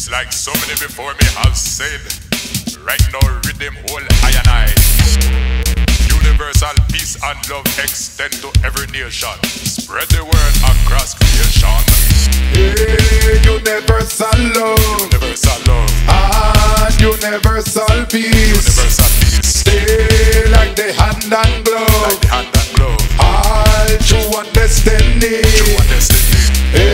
It's like so many before me have said. Right now, Riddim whole I and I. Universal peace and love extend to every nation. Spread the word across creation. Hey, universal love. Universal love. And universal peace. Universal peace. Stay like the hand and glove. Like the hand and glove. All true one destiny. True one destiny.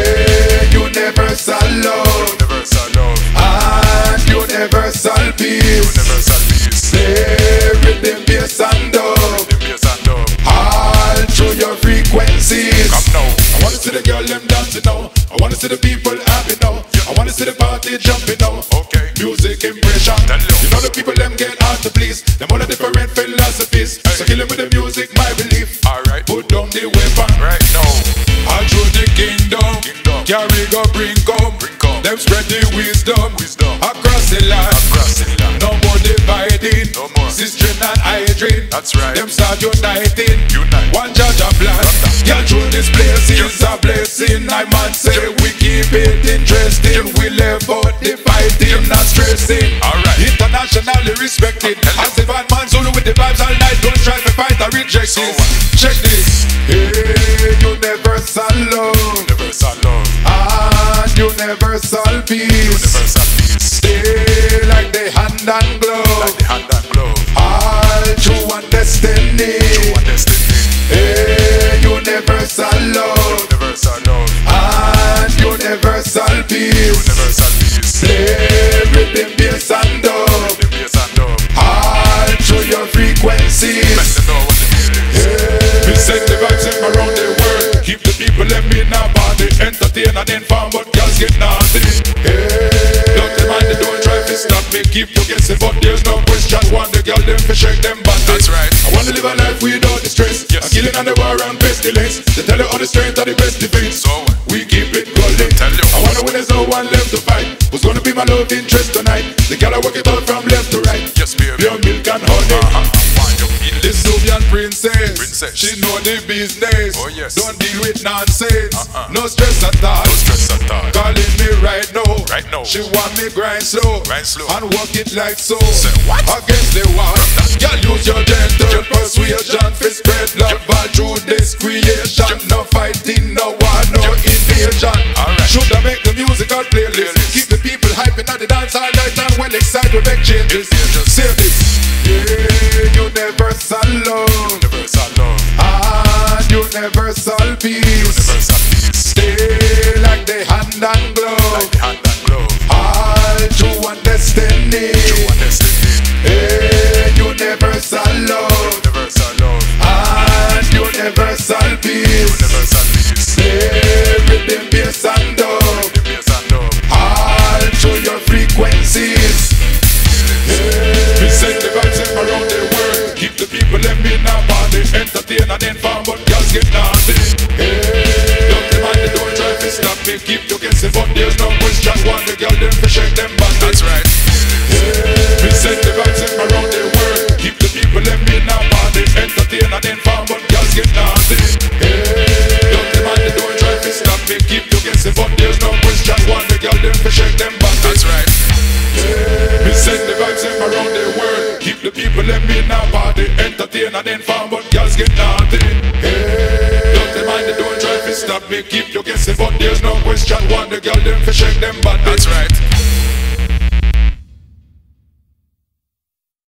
Hey, universal love. Universal love. And universal peace. Universal peace. Stay rhythm, bass and dub. Rhythm, bass and dub. All through your frequencies. Come now. I wanna see the girl them dancing now. I wanna see the people happy now. I wanna see the party jumping now. Okay. Music impression. You know the people them get hard to please. Them all the different philosophies. Hey. So kill them with the music, my belief. Alright. Put down the weapon. Right now. All through the kingdom. Kingdom. Carry go bring come. Bring come. Them spread the wisdom. Wisdom. Across the land. Across the land. No more dividing. No more. Sistren and Idren. That's right. Them start uniting. Unite. One Jah Jah plan. Girl, through this place is a blessing. I man say we keep it interesting. We live out the fighting, not stressing. Alright. Internationally respected. As the bad man Zulu with the vibes all night. Don't try to fight or reject this. Check this. Hey, universal love. Universal love. And universal peace. Universal peace. Stay like the hand and glove. Like the hand and glove. All true one destiny. True one destiny. Hey, universal love. Universal love. And universal peace. Universal peace. Play rhythm, bass and dub. Rhythm, bass and dub. All through your frequencies. Let them know what the meaning is. Hey, we send the vibes in around the world. Keep the people let me in our body. Entertain and inform, but girls get naughty. Hey, don't demand they don't try to stop me. Keep you guessing, but there's no question. Want the girl them to shake them body. That's right. I wanna live a life without the stress. Yes. I'm killing on the war and pestilence. They tell you all the strength of the best defense. So we keep it going. tell you. I wanna win, there's no one left to fight. Who's gonna be my love interest tonight? The girl I work it out from left to right. Yes, baby. Pure milk and honey. The Nubian princess. She know the business. Oh yes. Don't deal with nonsense. No stress at all. No stress at all. Calling me right now. Right now. She want me grind slow. Grind slow. And walk it like so. Say what? Against the wall. Girl, use your gentle persuasion. For spread love all through this creation. No fighting, no war, no invasion. Alright. Shoulda make the musical playlist. Keep the people hyping at the dance all night and well excited to make changes. Say this. Yeah, universal love. Universal love. And universal peace. Universal peace. Stay like the hand and glove. Like the hand and glove. All true one destiny. True one destiny. Hey, universal love. Universal love. And universal peace. Universal peace. Stay rhythm, bass and dub. Rhythm, bass and dub. All through your frequencies. We send the vibes in around the world. Keep the people them in our body. Entertain and inform, but girls get naughty. Hey, don't demand they don't try to stop me. Keep you guessing, but there's no question. Want the girl them to shake them body. That's right. Hey, we send the vibes in around the world. Keep the people them in our body. Entertain and inform, but girls get naughty. Hey, don't demand they don't try to stop me. Keep you guessing, but there's no question. Want the girl them to shake them body. That's right. We send the vibes in around the world. Keep the people them in our body. Entertain and inform, but girls get naughty. Hey, don't demand they don't try to stop me. Keep you guessing, but there's no question. Want the girl them to shake them body. That's right.